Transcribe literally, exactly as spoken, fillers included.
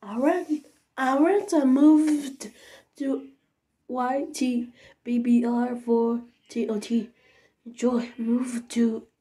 I went, I went and moved to Y T B B R for T O T. Joy moved to